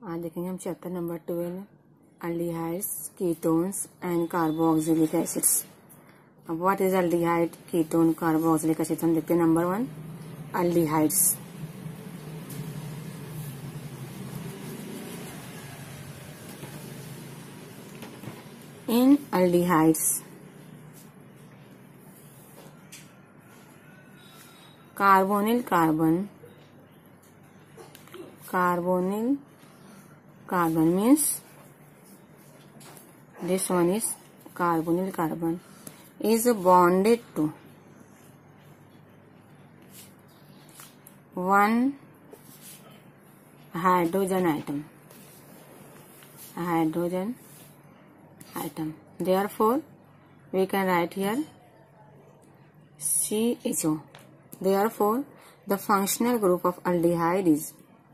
आज देखेंगे हम chapter number 12 aldehydes, ketones and carboxylic acids। अब what is aldehyde, ketone, carboxylic acid हम देखते हैं। Number 1 aldehydes। In aldehydes, carbonyl carbon means this one is carbonyl carbon is bonded to one hydrogen atom, therefore we can write here CHO. Therefore the functional group of aldehyde is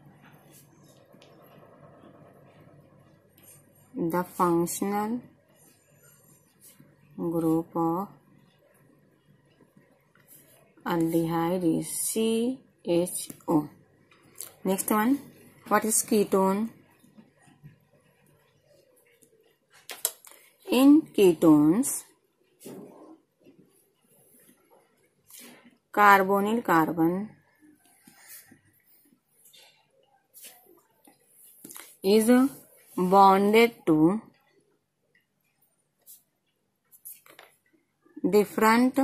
CHO. Next one, what is ketone? In ketones, carbonyl carbon is bonded to different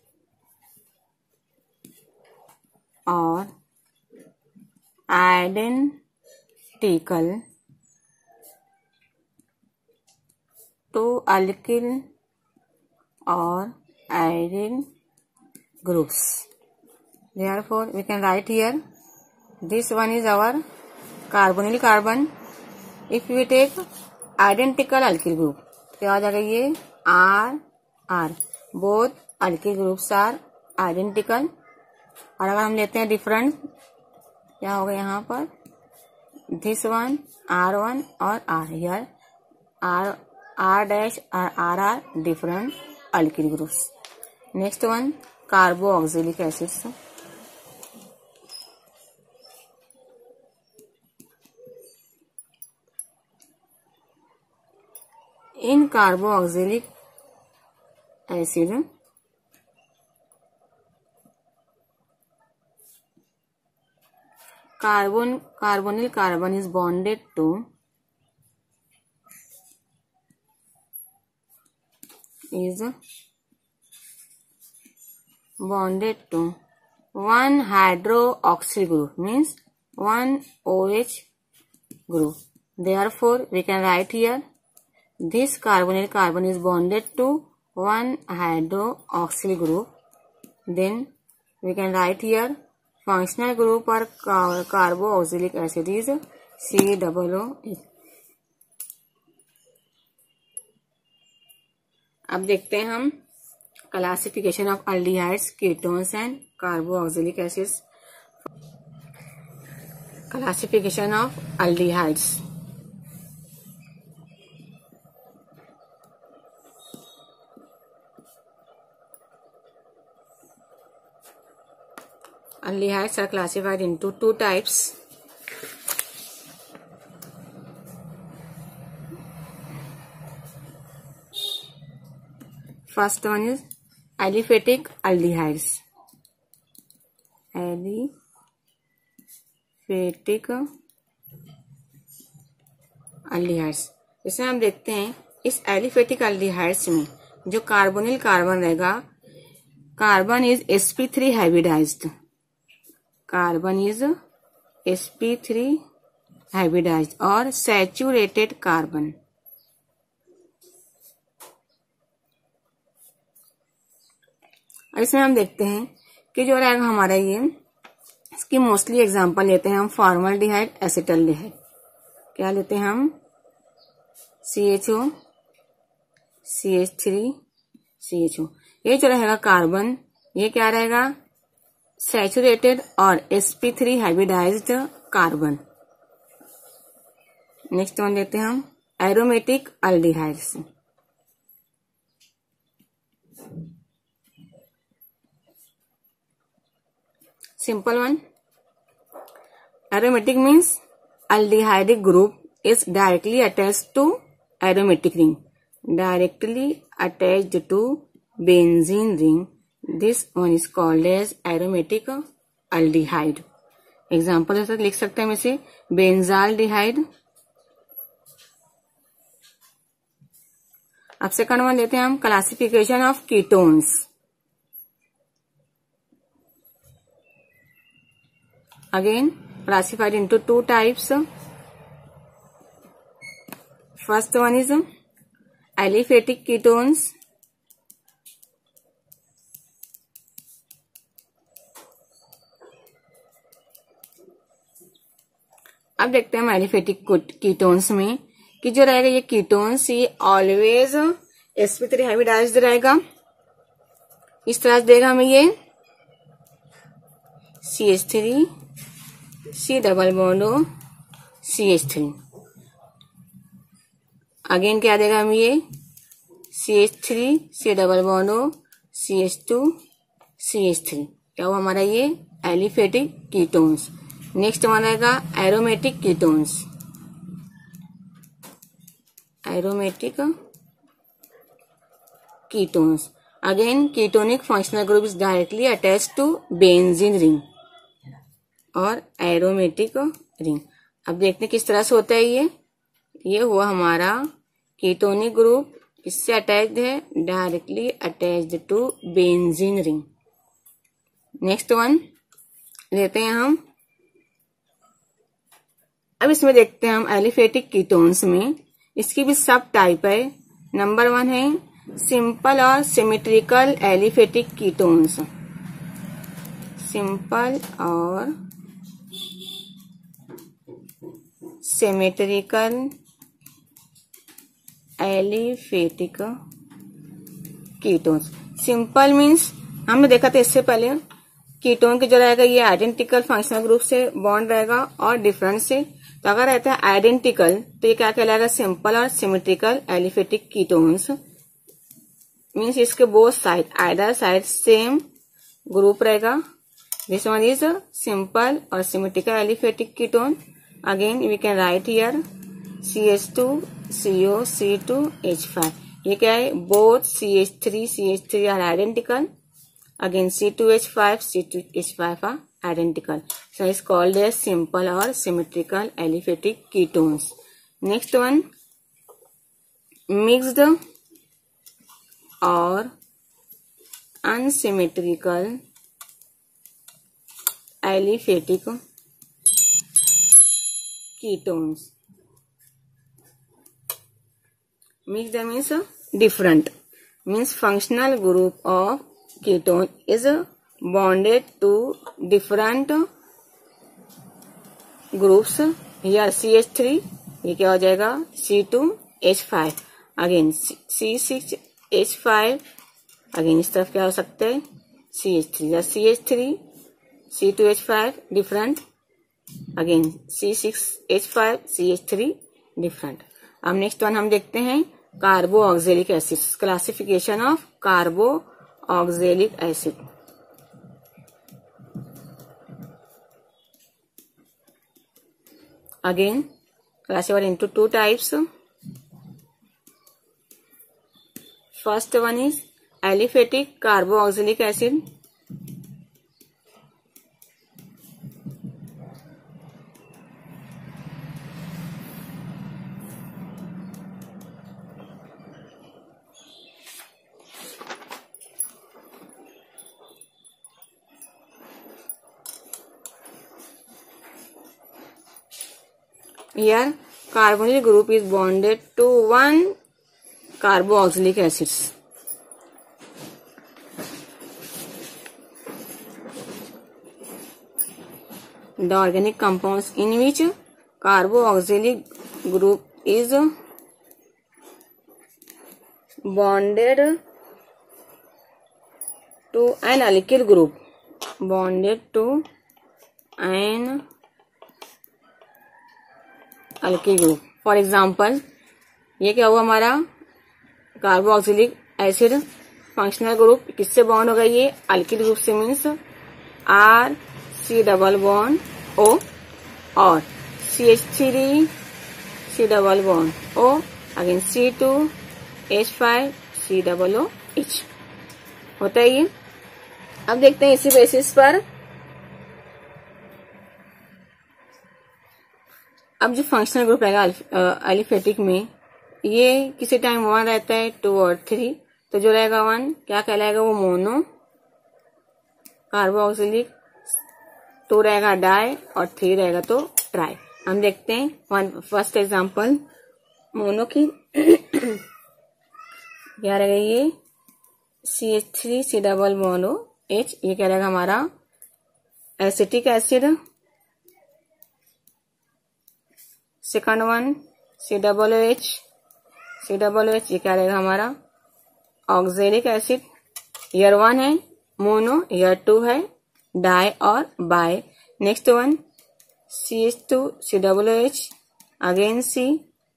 or identical to alkyl or aryl groups. Therefore we can write here this one is our carbonyl carbon. If we take identical alkyl group, क्या हो जाएगा ये R both alkyl groups are identical। और अगर हम लेते हैं different, क्या होगा यहाँ पर this one R1 और R here R dash और R are different alkyl groups। Next one carboxylic acids। In carboxylic acid, carbonyl carbon is bonded to one hydroxyl group, means one OH group. Therefore we can write here this carbonyl carbon is bonded to one hydroxyl group. Then we can write here functional group or carboxylic acid is COOH। अब देखते हैं हम classification of aldehydes, ketones and carboxylic acids। Classification of aldehydes। Aldehydes are classified into two types. First one is aliphatic aldehydes. इसमें हम देखते हैं इस aliphatic aldehydes में जो कार्बोनिल कार्बन रहेगा, carbon is sp3 hybridized, carbon is sp3 hybridized और saturated carbon. इसमें हम देखते हैं कि जो रहेगा हमारा ये, इसकी मोस्टली एग्जांपल लेते हैं हम फॉर्मल्डिहाइड, एसिटल्डिहाइड। क्या लेते हैं हम CHO, CH3, CHO। ये जो रहेगा कार्बन, ये क्या रहेगा सैचुरेटेड और sp3 hybridized carbon. Next one लेते हैं हम aromatic aldehydes. Simple one, aromatic means aldehyde group is directly attached to aromatic ring. Directly attached to benzene ring. This one is called as aromatic aldehyde. Example ऐसा लिख सकते हैं हम इसे benzaldehyde. अब सेकंड वन लेते हैं हम classification of ketones. Again classified into two types. First one is aliphatic ketones. अब देखते हैं हम एलिफेटिक कीटोन्स में कि जो रहेगा ये कीटोन्स ये ऑलवेज sp3 हाइब्रिडाइज्ड रहेगा. इस तरह से देगा हमें ये CH3 C double bond O CH3. Again क्या देगा हमें ये CH3 C double bond O CH2 CH3. क्या हुआ हमारा ये एलिफेटिक कीटोन्स. नेक्स्ट वन रहेगा aromatic ketones. Aromatic ketones. Again ketonic functional group is directly attached to benzene ring और एरोमेटिक रिंग. अब देखते हैं किस तरह से होता है ये हुआ हमारा कीटोनिक ग्रुप. इससे अटैच्ड है directly attached to benzene ring. Next one लेते हैं हम. अब इसमें देखते हैं हम एलिफेटिक कीटोन्स में इसकी भी सब टाइप है. नंबर वन है सिंपल और सिमेट्रिकल एलिफेटिक कीटोन्स. सिंपल और symmetrical aliphatic ketones. Simple means हमने देखा था इससे पहले कीटोन के जो रहेगा ये आइडेंटिकल फंक्शनल ग्रुप से बॉन्ड रहेगा और डिफरेंट से. तो अगर रहता है आइडेंटिकल तो ये क्या कहलाएगा सिंपल और सिमेट्रिकल एलिफेटिक कीटोन्स. मीन्स इसके both side either side same group रहेगा. दिस वन इज सिंपल और symmetrical aliphatic ketone. Again we can write here CH2 CO C2 H5. ये क्या है both CH3 are identical. Again C2H5 C2H5 are identical. So it's called as simple or symmetrical aliphatic ketones. Next one mixed or unsymmetrical aliphatic ketones. Mixed means different. Means functional group of ketone is bonded to different groups. Here CH3 ये क्या हो जाएगा C2H5. Again C6H5. Again इस तरफ क्या हो सकता है CH3 या CH3 C2H5 different. Again C6H5 CH3 different. अब नेक्स्ट वन हम देखते हैं carboxylic acid. Classification of carboxylic acid. Again classified into two types. First one is aliphatic carboxylic acid. Here carbonyl group is bonded to one carboxylic acids. The organic compounds in which carboxylic group is bonded to an alkyl group. Bonded to an alkyl group. For example ये क्या हुआ हमारा carboxylic acid functional group किससे bond होगा ये alkyl group से. Means R C double bond O और CH3 C double bond O, again C2 H5 C double O H होता है ये। अब देखते हैं इसी बेसिस पर अब जो फंक्शनल ग्रुप रहेगा एलिफेटिक में, ये किसी टाइम 1 रहता है, 2 और 3, तो जो रहेगा 1 क्या कहलाएगा, वो मोनो कार्बोक्सिलिक, 2 रहेगा डाई और 3 रहेगा तो ट्राई। हम देखते हैं फर्स्ट एग्जांपल मोनो की। क्या रहेगा ये CH3 C double bond O H, ये क्या रहेगा हमारा acetic acid. Second one C double OH C double OH, ये क्या रहेगा हमारा ऑक्जेलिक एसिड। ईयर 1 है मोनो, ईयर 2 है डाई और bi. Next one CH2 C double OH, again C,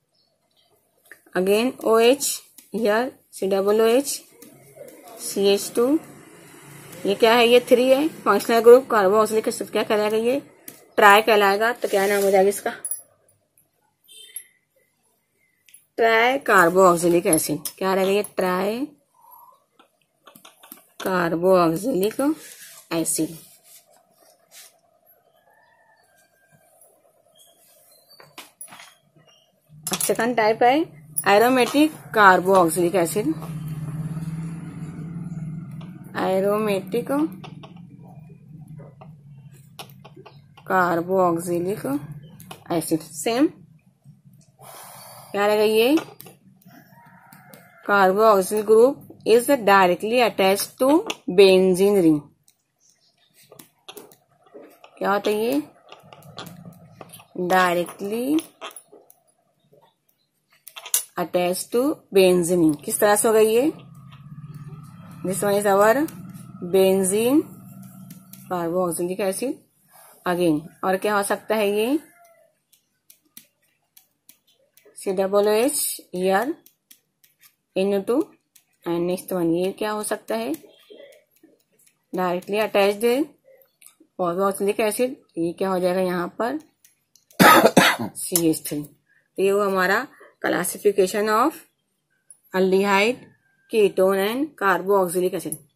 again OH, here C double OH CH2, ये क्या है, ये 3 है। फंक्शनल ग्रुप कार्बोक्सिलिक एसिड क्या कहलाएगा, ये ट्राई कहलाएगा। तो क्या नाम हो जाएगा इसका, ट्राई कार्बोक्सिलिक एसिड। क्या रहेगा ये, tri carboxylic acid. Second type है aromatic carboxylic acid. Aromatic carboxylic acid same क्या रहेगा, ये carboxylic group is directly attached to benzene ring. क्या होता है ये, directly attached to benzene ring. किस तरह से होगा ये, this one is our benzene carboxylic acid again. और क्या हो सकता है ये C double OH here NO2 and next one ये क्या हो सकता है, डायरेक्टली अटैच्ड कार्बोक्सिलिक एसिड, ये क्या हो जाएगा यहाँ पर CH3। तो ये वो हमारा classification of aldehyde, ketone and carboxylic acid.